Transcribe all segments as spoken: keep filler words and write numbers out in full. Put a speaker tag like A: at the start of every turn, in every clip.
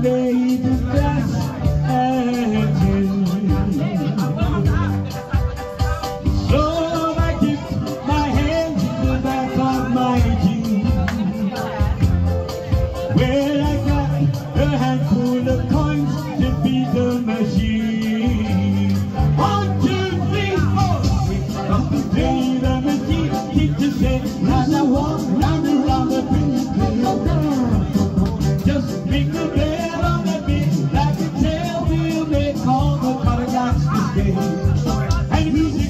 A: play the brass engine. So I dipped my hand in the back of my jeans. Well, I got a handful of coins to beat the machine. One, two, three, four. We come to play the machine. Keep the set as I walk round and round the pretty place. Just make the bed on the beat like a tail wheel make all the paradox to stay. And the music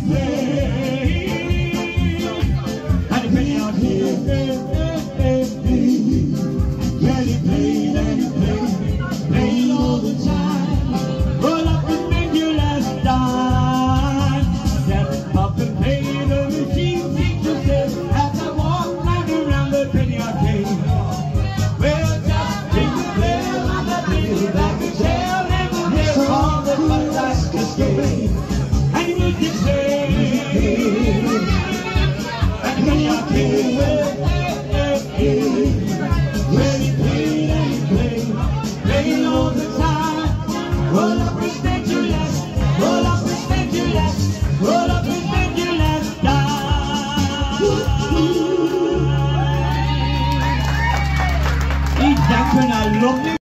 A: plays, and the penny out here, hey, hey, hey, hey. Let it play, let it play, play all the time. Roll up and make your last dime. Step up and play the machine, sing to step as I walk round and round the penny arcade. Well, just make the play on the beat like a tail and the hair all the paradox to stay. And the music plays, and the penny arcade, hey, hey, hey. Let it play, let it play, play all the time. Roll up and spend your last, roll up and spend your last, roll up and spend your last dime. Ich danke, I love you.